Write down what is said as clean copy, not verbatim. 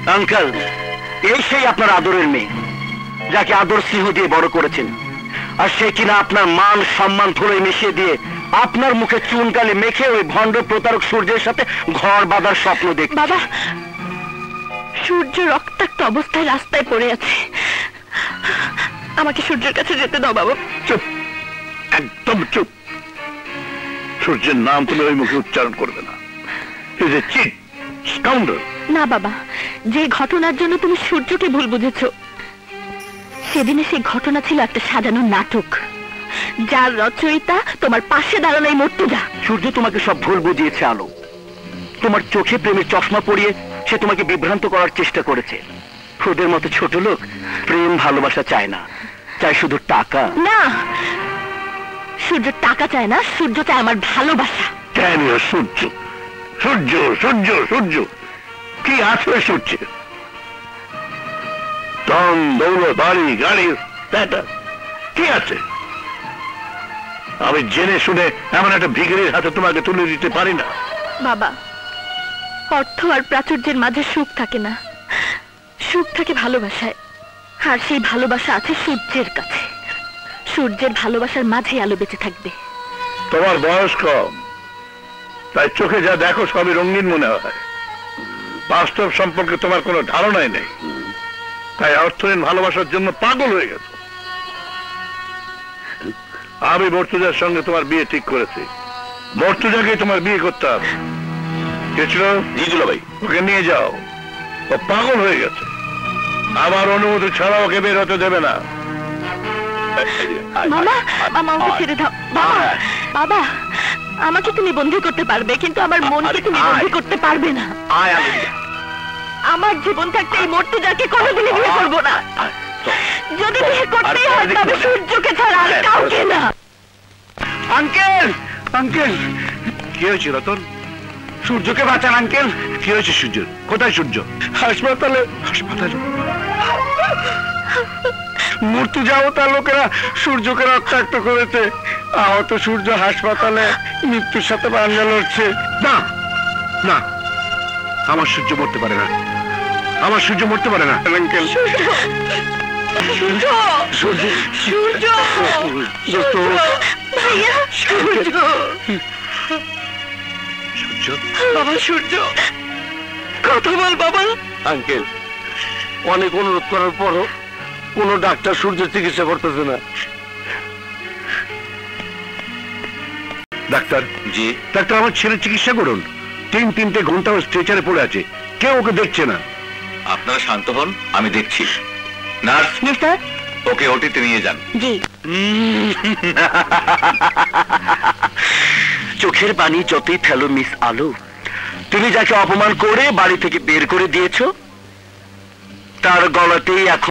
Uncle, এই সেই আপনার আদরের মেয়ে, যাকে আদর স্নেহ দিয়ে বড় করেছেন, আর সে কিনা আপনার মান সম্মান ধুলোয় মিশিয়ে দিয়ে আপনার মুখে চুনকালি মেখে ওই ভণ্ড প্রতারক সূর্যের সাথে ঘর বাঁধার স্বপ্ন দেখে। বাবা, সূর্য রক্তাক্ত অবস্থায় রাস্তায় পড়ে আছে, আমাকে সূর্যের কাছে যেতে দাও বাবা। চুপ, একদম চুপ। সূর্যের নাম তুমি ওই মুখে উচ্চারণ করবে না। না বাবা, যে ঘটনার জন্য তুমি সূর্যকে ভুল বুঝেছো, সেদিনে সেই ঘটনা ছিল একটা সাজানো নাটক, যার রচয়িতা তোমার পাশে দাঁড়ানো এই মর্তুজা। সূর্য তোমাকে সব ভুল বুঝিয়েছে আলো। তোমার চোখে প্রেমের চশমা পরিয়ে সে তোমাকে বিভ্রান্ত করার চেষ্টা করেছে। ওদের মতো ছোট লোক প্রেম ভালোবাসা চায় না, চায় শুধু টাকা। না, সূর্য টাকা চায় না, সূর্য চায় আমার ভালোবাসা। কেন সূর্য? সূর্য সূর্য সূর্য কি আছে সূর্যে? ধন দৌলত, বাড়ি গাড়ি, কি আছে? আমি জেনে শুনে এমন একটা ভিখারির হাতে তোমাকে তুলে দিতে পারি না। বাবা, অর্থ আর প্রাচুর্যের মাঝে সুখ থাকে না, সুখ থাকে ভালোবাসায়, আর সেই ভালোবাসা আছে সূর্যের কাছে। সূর্যের ভালোবাসার মাঝে আলো বেঁচে থাকবে। তোমার বয়স কম, তাই চোখে যা দেখো সবই রঙিন মনে হয়। বাস্তব সম্পর্কে তোমার কোনো ধারণাই নেই, তাই অর্থহীন ভালোবাসার জন্য পাগল হয়ে গেছে। আমি মর্তুজার সঙ্গে তোমার বিয়ে ঠিক করেছি। মর্তুজাকে তোমার বিয়ে করতে হবে। ভাই, ওকে নিয়ে যাও, ও পাগল হয়ে গেছে। আমার অনুমতি ছাড়া ওকে বের হতে দেবে না। মামা, মামা ওকে ছেড়ে দাও। বাবা, বাবা, আমাকে তুমি বন্দী করতে পারবে, কিন্তু আমার মনকে তুমি বন্দী করতে পারবে না। আমার জীবন থাকতে এই মর্তুজাকে কোনোদিনই বিয়ে করবো না। যদি বিয়ে করতেই হয় তবে সূর্যকে ছাড়া আর কাউকে না। আঙ্কেল, আঙ্কেল, কি হয়েছে রতন? সূর্যকে বাঁচান আঙ্কেল। কি হয়েছে সূর্যের? কোথায় সূর্য? হাসপাতালে। হাসপাতালে? মর্তুজাও তার লোকেরা সূর্যকে রক্তাক্ত করেছে। আহত সূর্য হাসপাতালে মৃত্যুর সাথে পাঞ্জা লড়ছে। না না, আমার সূর্য মরতে পারে না, আমার সূর্য মরতে পারে না। আঙ্কেল, সূর্য, সূর্য, সূর্য, ভাইয়া, সূর্য, সূর্য, বাবা, সূর্য, কথা বল বাবা। আঙ্কেল, অনেক অনুরোধ করার পরও কোন ডাক্তার সূর্যের চিকিৎসা করতেছে না। ডাক্তার জি? ডাক্তার, আমার ছেলে চিকিৎসা করুন। 3 ঘন্টা স্ট্রেচারে পড়ে আছে, কেউ ওকে দেখছে না। আপনারা শান্ত হন, আমি দেখছি। নার্স, মিস্টার, ওকে ওটিতে নিয়ে যান। জি। চোখের পানি যতই ফেলো মিস আলো, তুমি যাকে অপমান করে বাড়ি থেকে বের করে দিয়েছো, তার গলাতেই এখন